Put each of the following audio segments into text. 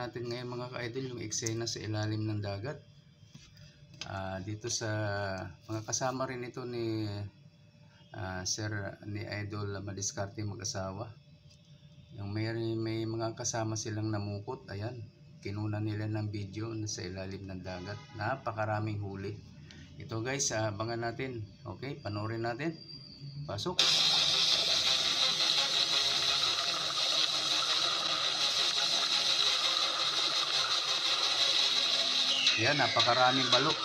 natin ngayon mga ka-idol yung eksena sa ilalim ng dagat. Dito sa mga kasama rin ito ni Sir ni Idol Madiskarte mag-asawa. Yung may mga kasama silang namukot, ayan. Kinuna nila ng video sa ilalim ng dagat. Napakaraming huli. Ito guys, abangan natin. Okay, panoorin natin. Pasok. Yan, napakaraming balo.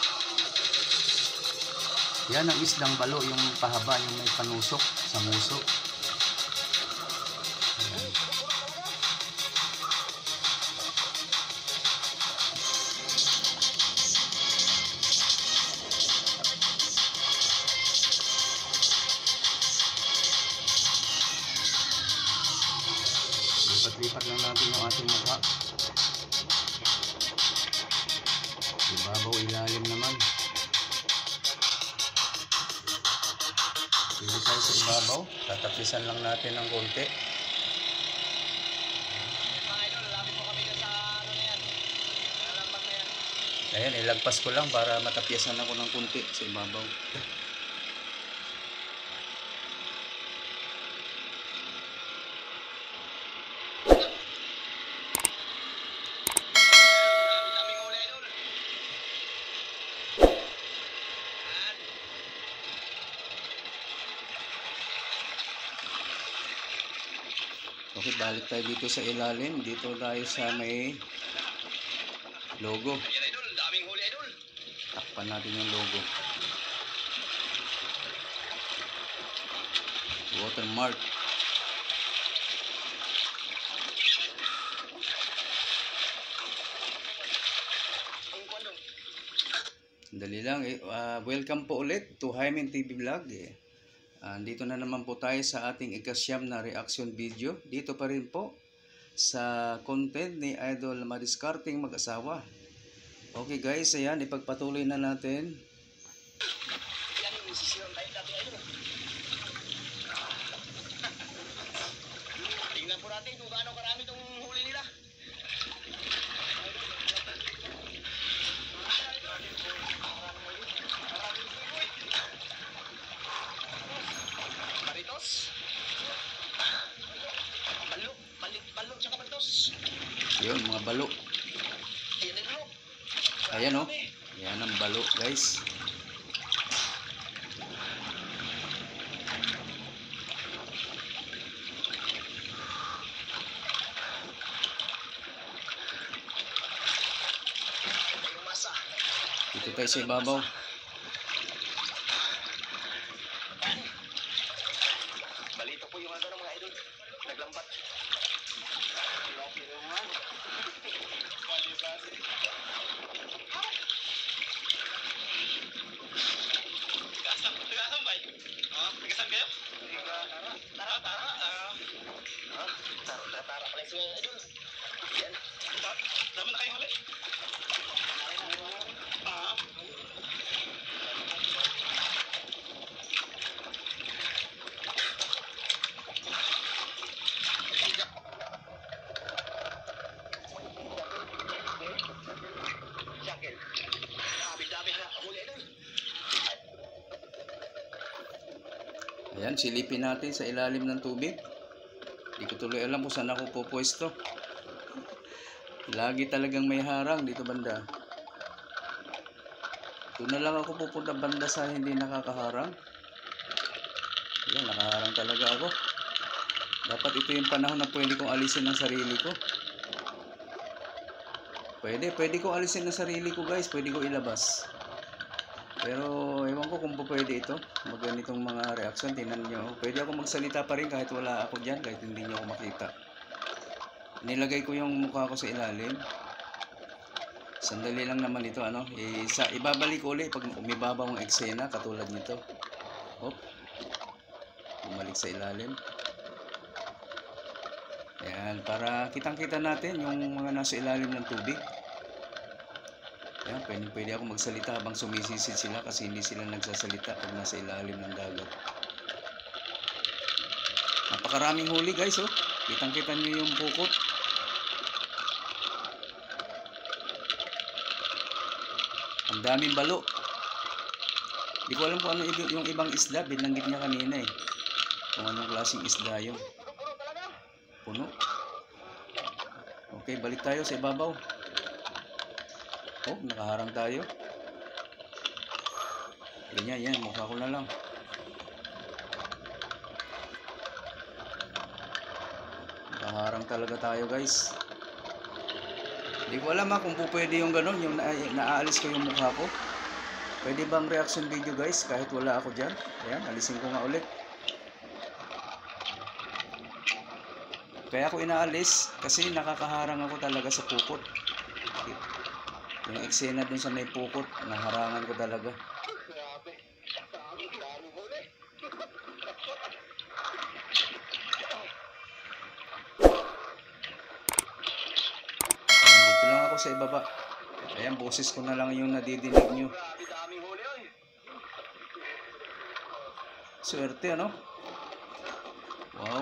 Yan ang isdang balo, yung pahaba, yung may panusok sa muso. Ayan. Lipat-lipat lang natin yung ating mukha. Ibabaw, ilalim naman. Pili tayo sa ibabaw. Tatapisan lang natin ng konti. Ayan, ilagpas ko lang para matapiasan ako ng konti sa ibabaw. Okay, balik tayo dito sa ilalim. Dito tayo sa may logo. Takpan natin yung logo. Watermark. Dali lang. Welcome po ulit to Hymen TV Vlog. Dito na naman po tayo sa ating ikasyam na reaction video. Dito pa rin po sa content ni Idol Madiskarteng mag-asawa. Okay guys, ayan, ipagpatuloy na natin. Tingnan po natin kung gaano karami itong huli nila. Balo, tsaka balitos. Yun, mga balo. Ayan o. Ayan ang balo guys. Dito tayo sa ibabaw. Balito po yung ano ng mga idol. Naglambat. Tigasan kayo? Tara pala yung idol. Yan. Dami na kayo huli. Ayan, silipin natin sa ilalim ng tubig. Hindi ko tuloy alam kung saan ako pupwesto. Lagi talagang may harang dito banda. Doon na lang ako pupunta banda sa hindi nakakaharang. Ayan, nakaharang talaga ako. Dapat ito yung panahon na pwede kong alisin ang sarili ko. Pwede kong alisin ang sarili ko guys. Pwede ko ilabas. Pero ewan ko kung pwede ito. Maganitong mga reaction. Tingnan nyo. Pwede ako magsalita pa rin kahit wala ako dyan. Kahit hindi nyo ako makita. Nilagay ko yung mukha ko sa ilalim. Sandali lang naman ito. Ibabalik ko ulit pag umibabaw ang eksena. Katulad nito. Hop. Bumalik sa ilalim. Ayan. Para kitang-kita natin yung mga nasa ilalim ng tubig. Ayan, pwede ako magsalita habang sumisisid sila kasi hindi sila nagsasalita pag nasa ilalim ng dagat. Napakaraming huli guys, oh. Kitang-kita nyo yung pukot. Ang daming balo. Di ko alam kung ano yung ibang isda. Binanggit niya kanina eh. Kung anong klaseng isda yun. Puno. Okay, balik tayo sa ibabaw. Oh, nakaharang tayo. Ganyan, yan. Mukha ko na lang. Nakaharang talaga tayo guys. Hindi ko alam kung pwede yung ganun, yung naaalis ko yung mukha ko. Pwede bang reaction video guys kahit wala ako dyan? Ayan, alisin ko nga ulit. Kaya ako inaalis kasi nakakaharang ako talaga sa pukot. Yung eksena dun sa may pukot, naharangan ko talaga. Dito lang ako sa ibaba. Ayan, boses ko na lang yung nadidinig nyo. Swerte ano? Wow.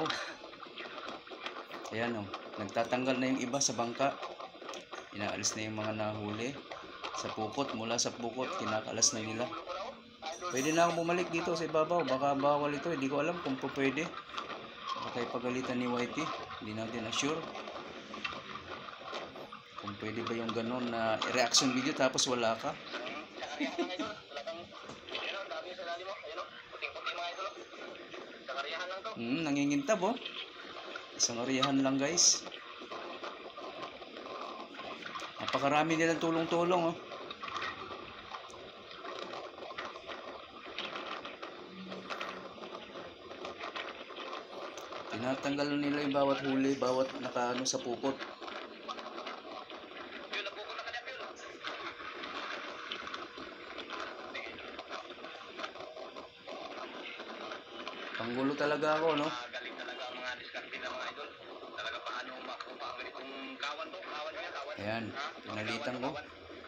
Ayan o. Nagtatanggal na yung iba sa bangka. Inaalis na yung mga nahuli. Sa pukot. Mula sa pukot. Kinakalas na nila. Pwede na akong bumalik dito sa ibabaw. Baka bawal ito. Hindi ko alam kung pwede. Baka tayo pagalitan ni Whitey. Hindi natin sure. Kung pwede ba yung ganon na reaction video tapos wala ka. Nangingintab oh. Isang ariyahan lang guys. Napakarami nilang tulong-tulong oh. Tinatanggal nila yung bawat huli, bawat nakaano sa pukot. Panggulo talaga ako no. Ayan, pinalitan ko.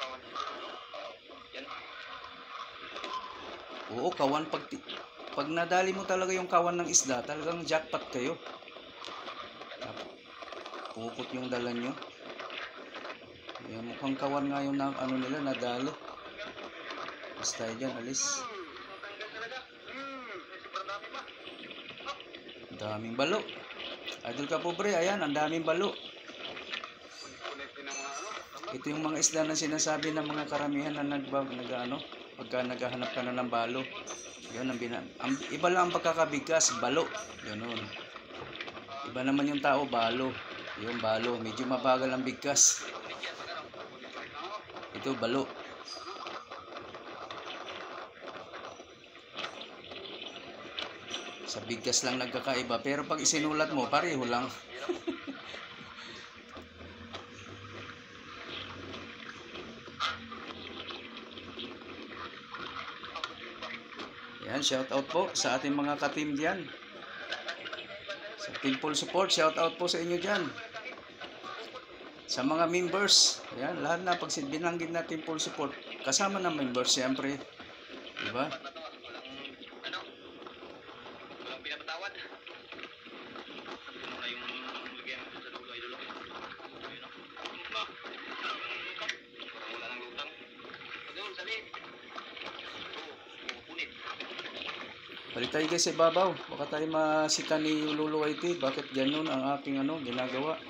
Oo, kawan pag nadali mo talaga yung kawan ng isda, talagang jackpot kayo. Pukot yung dala nyo. Ayan, mukhang kawan nga yung ano nila, nadali. Basta dyan, alis. Daming balo. Idol ka pobre, ayan, ang daming balo. Ito yung mga isda na sinasabi ng mga karamihan na pagka naghahanap ka na ng balo. Yun, iba lang ang pagkakabigkas, balo. Ganun. Iba naman yung tao, balo. Yung balo, medyo mabagal ang bigkas. Ito, balo. Sa bigkas lang nagkakaiba. Pero pag isinulat mo, pareho lang. Yan, shout out po sa ating mga ka-team diyan. Sa Team Full Support, shout out po sa inyo diyan. Sa mga members, yan, lahat na pag binanggit natin Full Support, kasama ng members siyempre. Di ba? Balik tayo guys sa ibabaw. Baka tayo masita ni Lolo Whitey. Bakit ganun ang aking ginagawa?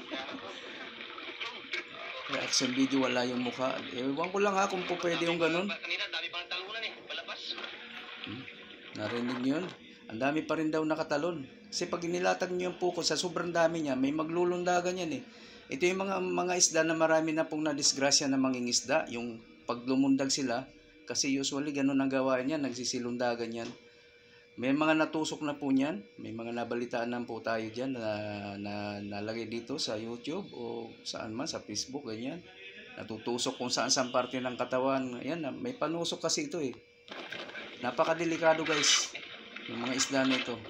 Reaction video, wala yung mukha. Ewan ko lang kung pwede yung ganun. Narinig nyo yun? Ang dami pa rin daw nakatalon. Kasi pag inilatag nyo yung puko sa sobrang dami niya, may maglulundagan yan eh. Ito yung mga isda na marami na pong nadisgrasya na mangingisda. Yung pag lumundag sila, kasi usually ganun ang gawain yan, nagsisilundagan yan. May mga natusok na po niyan, may mga nabalitaan na po tayo dyan na nalagay dito sa YouTube o saan man, sa Facebook, ganyan. Natutusok kung saan parte ng katawan. Ayan, may panusok kasi ito eh. Napakadelikado guys, yung mga isda na ito.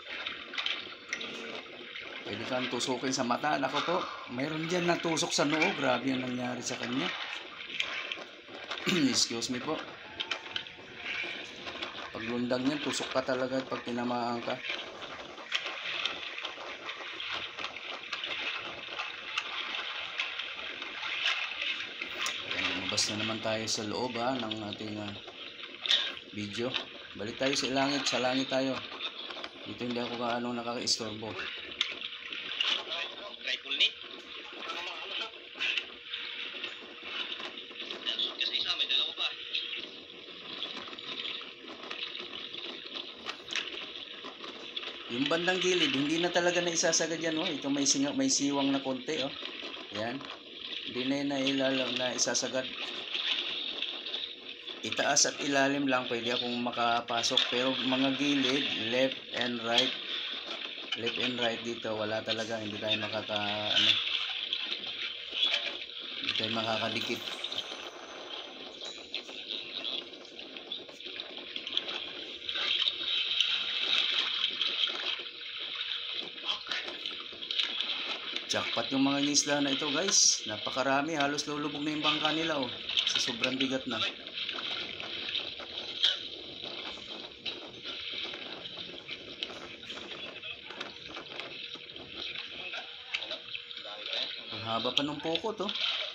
Pwede kang tusukin sa mata. Ako po, mayroon dyan natusok sa noo. Grabe ang nangyari sa kanya. Excuse me po. Paglundag niyan, tusok ka talaga pag tinamaan ka. Ayan, lumabas Labas na naman tayo sa loob ng ating video. Balik tayo sa langit. Sa langit tayo. Dito hindi ako kaano nakaka-istorbo. Rifle ni. Kasi isa, may dalawa pa. Yung bandang gilid, hindi na talaga na isasagad yan. Oh. Ito may siwang na konti. Oh. Yan. Hindi na yun na isasagad. Itaas at ilalim lang pwede akong makapasok. Pero mga gilid, left and right dito, wala talaga. Hindi tayo hindi tayo makakadikit. Jackpot yung mga isla na ito guys. Napakarami. Halos lulubog na yung bangka nila oh. Sa sobrang bigat na. Ang haba pa ng pokot oh.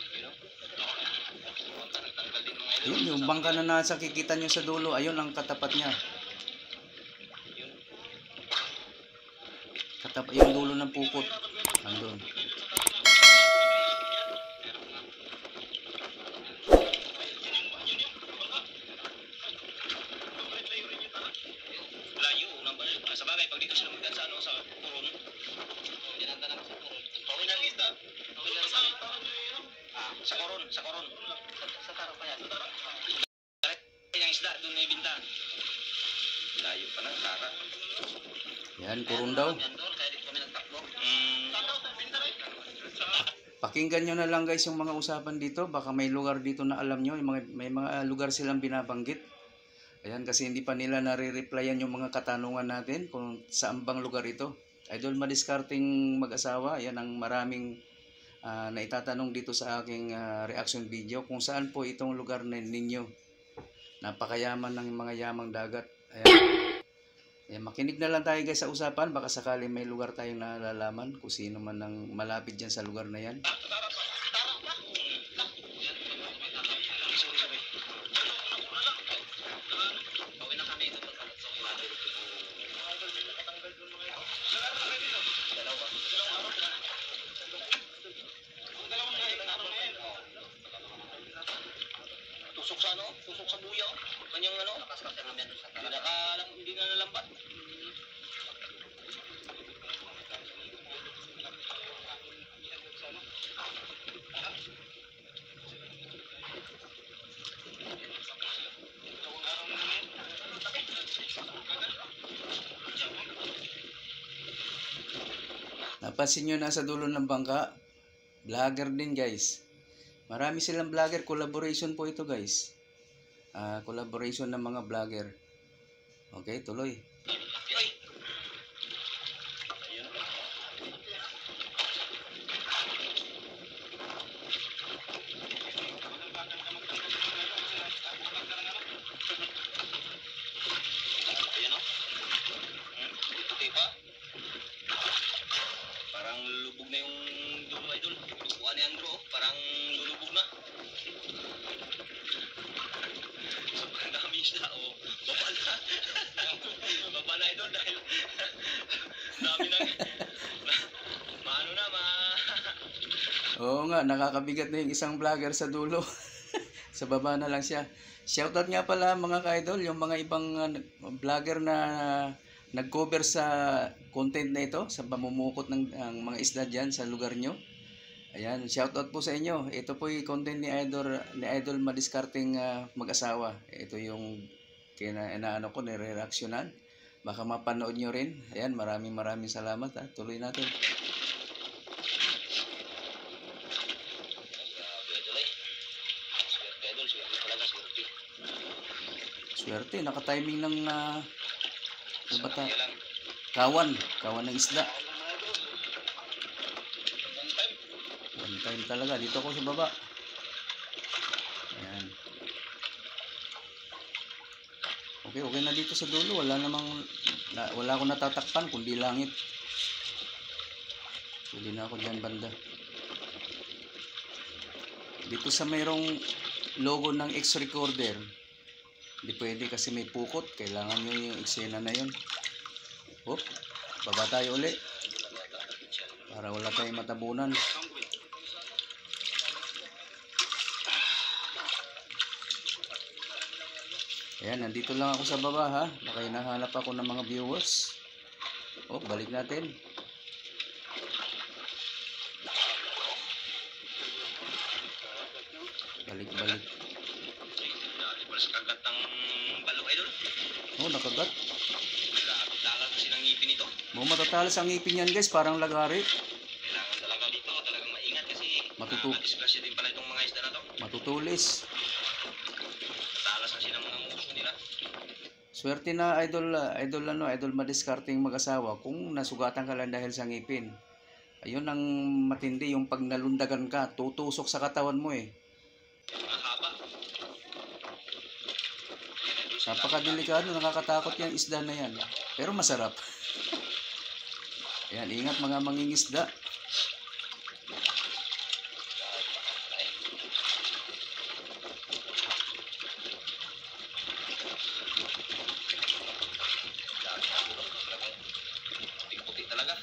Yun, yung bangka na nasa kikita nyo sa dulo. Ayun ang katapat niya. Yung dulo ng pukot. Andun. Layo, sa bagay, pag dito sila magdan sa Coron. Dinanta naman sa Coron. Pawin ang isda. Sa Coron. Sa Taro pa yan. Yung isda, doon na ibinta. Layo pa ng Tara. Yan, Coron daw. Yan doon, kaya dito kami nagtakbo. Pakinggan nyo na lang guys yung mga usapan dito. Baka may lugar dito na alam nyo. May mga lugar silang binabanggit. Ayan, kasi hindi pa nila nare-replyan yung mga katanungan natin kung saan bang lugar ito. Idol madiskarting mag-asawa. Ayan ang maraming naitatanong dito sa aking reaction video. Kung saan po itong lugar ninyo. Napakayaman ng mga yamang dagat. Ayan, makinig na lang tayo guys sa usapan. Baka sakali may lugar tayong nalalaman kung sino man ang malapit dyan sa lugar na yan. Tusok sa tusok sa buya. Kanyang hindi na nalambat. Napansin nyo nasa dulo ng bangka, vlogger din guys. Marami silang vlogger, collaboration po ito guys. Collaboration ng mga vlogger. Okay, tuloy. Parang lulubog na yung dulo idol. Lubuan ni Andrew, parang lulubog na. Sobrang dami isda baba na. Baba na idol dahil dami na. Oo nga, nakakabigat na yung isang vlogger sa dulo. Sa baba na lang siya. Shoutout nga pala mga ka-idol, yung mga ibang vlogger na nag-cover sa content na ito, sa pamumukot ng mga isda dyan sa lugar nyo. Ayan, shoutout po sa inyo. Ito po yung content ni Idol madiskarting mag-asawa. Ito yung inaano ko, nire-reactionan. Baka mapanood nyo rin. Ayan, maraming salamat. Tuloy natin. Swerte, naka-timing ng kawan ng isda. One time talaga. Dito ako sa baba. Ayan. Okay na dito sa dulo. Wala akong natatakpan kundi langit. Pwede na ako dyan banda. Dito sa mayroong logo ng X-Recorder. Hindi pwede kasi may pukot. Kailangan nyo yung eksena na yun. Hop, baba tayo uli. Para wala tayong matabunan. Ayan, nandito lang ako sa baba ha. Baka hinahanap ako ng mga viewers. Oh, balik natin. Balik. Wala sa kagat ng balo, idol. Oh, nakagat. Dalag kasi ng ngipin ito. Oh, matatalas ang ngipin yan guys, parang lagari. Kailangan talaga dito, talagang maingat kasi disgrasya din pala itong mga isda na to. Matutulis. Talas kasi ng mga muso nila. Swerte na idol madiskarteng mag-asawa kung nasugatan ka lang dahil sa ngipin. Ayun ang matindi, yung pag nalundagan ka, tutusok sa katawan mo eh. Mahaba. Napakadelikado, nakakatakot yung isda na yan. Pero masarap. Ayan, ingat mga mangingisda. Puti talaga.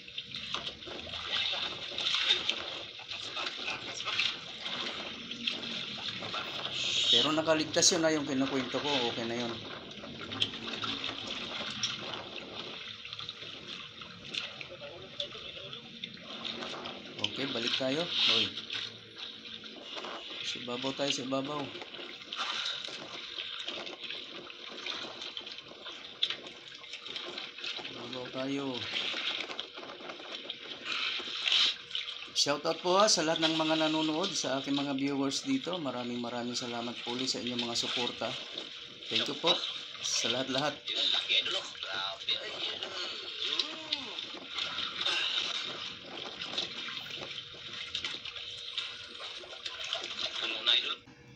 Pero nakaligtas yun na yung kinukwento ko, okay na yun. Okay, balik tayo. Hoy. Sa ibabaw tayo, sa ibabaw. Ibabaw tayo. Shoutout po sa lahat ng mga nanonood, sa aking mga viewers dito. Maraming salamat po ulit sa inyong mga suporta. Thank you po sa lahat-lahat. Laki idol. Grabe ay. Puno na idol.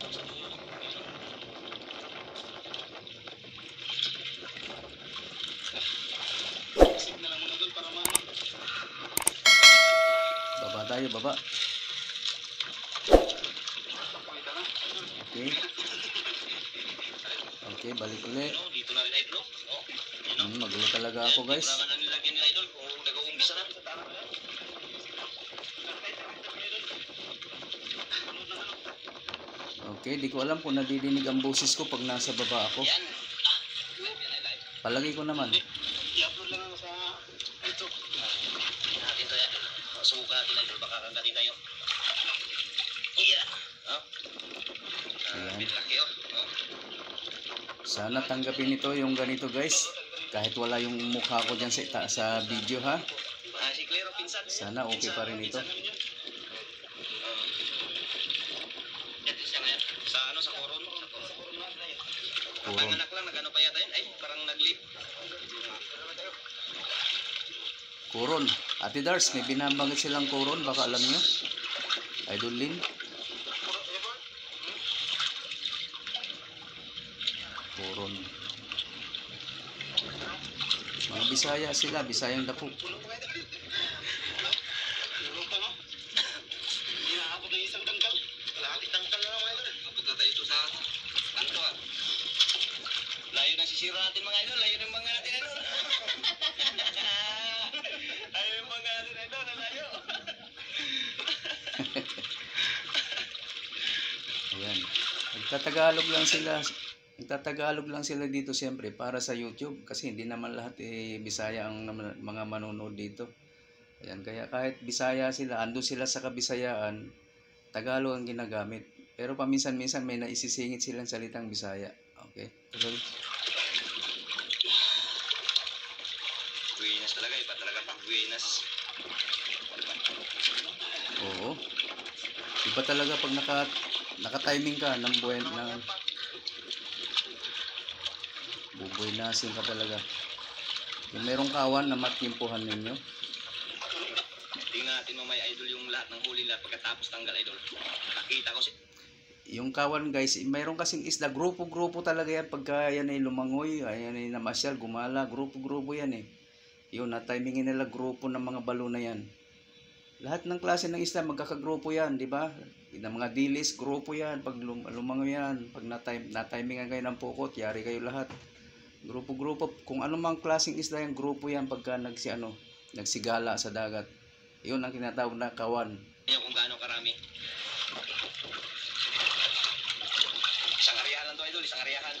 Baba tayo, baba. Okay. Okay, balik ulit. Dito na rin idol. Magulo talaga ako guys. Kailangan na nilagyan nila idol kung nag-uumpisa na. Okay, di ko alam kung nadidinig ang boses ko pag nasa baba ako. Yan. Palagi ko naman. I-upload lang ako sa YouTube. Natin to idol. Subukan natin idol. Baka kagatin tayo. Yeah. Ayan. Laki oh. Sana tanggapin ito yung ganito guys. Kahit wala yung mukha ko dyan sa video ha. Si Claire, pinsan. Sana okay pa rin ito. Sa ano, sa koron. Koron. Panganak lang, nag-ano pa yata yun. Ay, parang nag-leap. Koron. Ate Dars, may binabangit silang koron. Baka alam nyo. Idol Lin. Koron. Mga Bisaya sila. Bisayang dapo. Layo na sisira natin mga idol, layo ng mga natin idol. Layo ng mga natin idol, layo. Ayan. Nagtatagalog lang sila. Nagtatagalog lang sila dito siyempre para sa YouTube kasi hindi naman lahat Bisaya ang mga manonood dito. Ayan, kaya kahit Bisaya sila, ando sila sa Kabisayaan, Tagalog ang ginagamit. Pero paminsan-minsan may naisisingit silang salitang Bisaya. Okay? Tuloy. Buenas talaga, iba talaga pag buenas. Oo. Iba talaga pag naka-timing ka ng bubuenasin ka talaga. Yung merong kawan na matimpuhan ninyo. Tingnan natin mamaya idol yung lahat ng huli nila pagkatapos tanggal idol. Nakita ko Yung kawan guys, mayroon kasing isda, grupo-grupo talaga yan pagka yan ay lumangoy, ayan ay namasyal, gumala, grupo-grupo yan eh. Yun, na-timingin nila grupo ng mga balo na yan. Lahat ng klase ng isda magkakagrupo yan, di ba? Ng mga dilis, grupo yan. Pag lumangoy yan, pag na-timingan kayo ng pukot, yari kayo lahat. Grupo-grupo, kung anumang klaseng isda yung grupo yan pagka nagsigala sa dagat. Yun ang tinatawag na kawan. Yan kung gaano karami. Isang ariyahan lang to, idol. Isang ariyahan.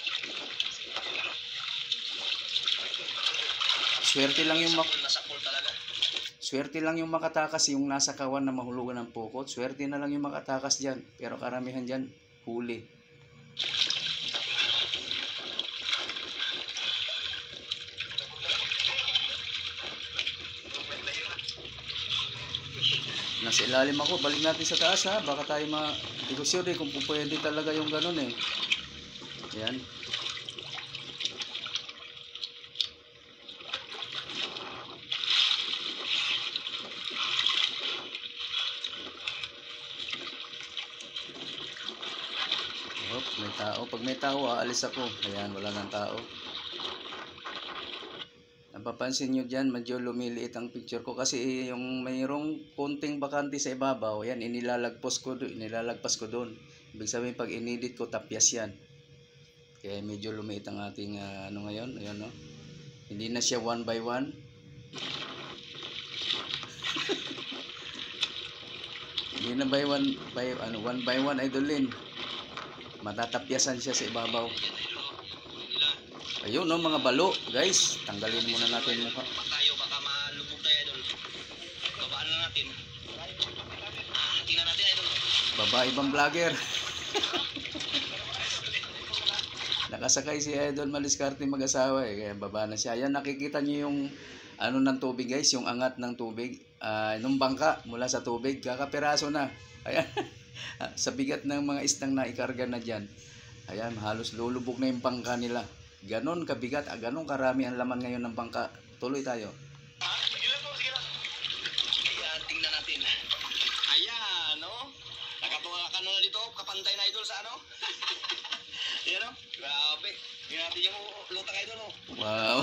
Swerte lang yung Nasa pool talaga. swerte lang yung makatakas yung nasa kawan na mahulugan ng pukot. Swerte na lang yung makatakas diyan. Pero karamihan diyan huli. Nasa ilalim ako, balik natin sa taas ha. Baka tayo hindi ko sure kung pwede talaga yung ganun eh. Yan. Oh, may tao. Pag may tao, aalis ako. Ayan, wala nang tao. Napapansin nyo dyan, medyo lumiliit ang picture ko kasi yung mayroong konting bakante sa ibabaw, yan, inilalagpas ko doon. Ibig sabihin, pag inedit ko, tapyas yan. Kaya medyo lumiit ang ating ano ngayon, ayan no. Hindi na siya 1 by 1. Hindi na 1 by 1 idolin. Matatapyasan siya sa ibabaw. Ayun no, mga balo, guys. Tanggalin muna natin mukha. Pag tayo, baka malubog tayo, idol. Babaan na natin. Tingnan natin, idol. Babae bang vlogger? Nakasakay si Idol Madiskarte mag-asawa eh. Kaya baba na siya. Ayan, nakikita niyo yung ano ng tubig guys, yung angat ng tubig. Nung bangka mula sa tubig, kakapiraso na. Ayan. Sa bigat ng mga istang na ikarga na dyan. Ayan, halos lulubog na yung bangka nila. Ganon kabigat, ganon karami ang laman ngayon ng bangka. Tuloy tayo. Sige lang. Ayan, tingnan natin. Ayan, no? Nakatunga ka na dito, kapantay na idol sa ano? Ayan, no? Grabe. Tingnan natin yung lutang idol, no? Wow.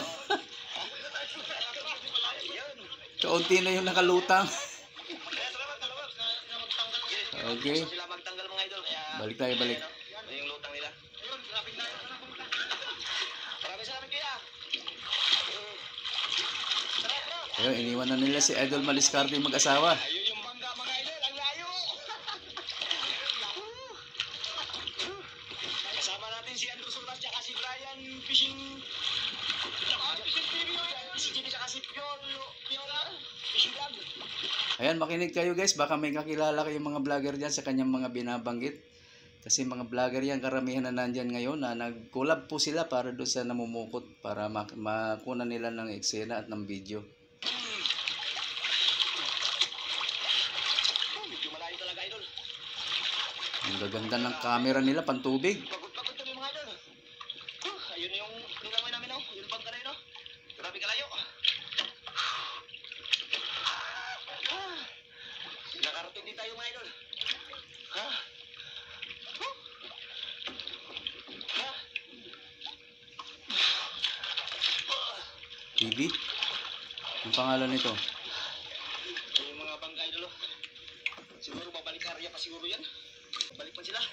Ayan. Kaunti na yung nakalutang. Ayan, salamat. Okay. Gusto sila magtanggal mga idol. Kaya, Balik tayo, balik. Ayan, yung lutang nila. Ayun, lapit na. Maraming salamat kaya. Ayun, iniwan na nila si Idol Madiskarte mag-asawa. Ayun yung bangga mga idol, ang layo. Kasama natin si Andrew Solas tsaka si Brian Fishing. Si Jimmy tsaka si Piola. Fishing Vlog. Ayan, makinig kayo guys. Baka may kakilala kayong mga vlogger dyan sa kanyang mga binabanggit. Kasi mga vlogger yan, karamihan na nandyan ngayon na nag-collab po sila para doon sa namumukot para makuna nila ng eksena at ng video. Medyo malayo talaga idol. Ang gaganda ng camera nila, pantubig. Pagod tuloy mga idol. Ayun yung nilangoy namin, no? Yun bang kanay, no? Grabe kalayo. Nakarating din tayo mga idol. TV? Ang pangalan nito? Yung mga bangga idol, oh. Siguro babalik area pa siguro yan. Balik pa sila.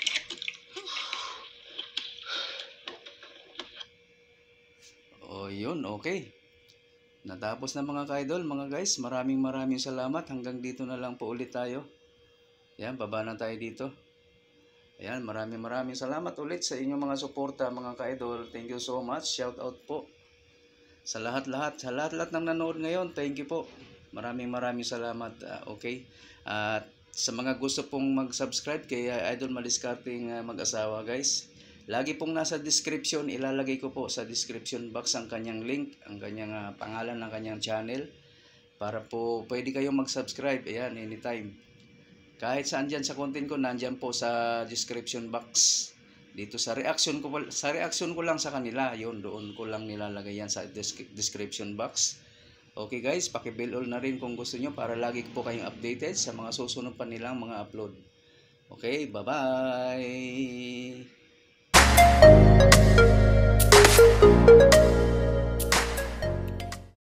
Oh, yun, okay. Natapos na mga ka-idol, mga guys. Maraming salamat. Hanggang dito na lang po ulit tayo. Yan, baba na tayo dito. Ayan, maraming salamat ulit sa inyong mga suporta, mga ka-idol. Thank you so much. Shout out po sa lahat-lahat ng nanood ngayon. Thank you po. Maraming salamat. Okay. At sa mga gusto pong mag-subscribe kay Idol Madiskarte mag-asawa, guys. Lagi pong nasa description, ilalagay ko po sa description box ang kanyang link, ang kanyang pangalan ng kanyang channel para po pwede kayong mag-subscribe. Ayan, anytime. Kahit saan dyan sa content ko, nandyan po sa description box. Dito sa reaction ko lang sa kanila, yun, doon ko lang nilalagay yan sa description box. Okay guys, paki-bell all na rin kung gusto nyo para lagi po kayong updated sa mga susunod pa nilang mga upload. Okay, bye-bye!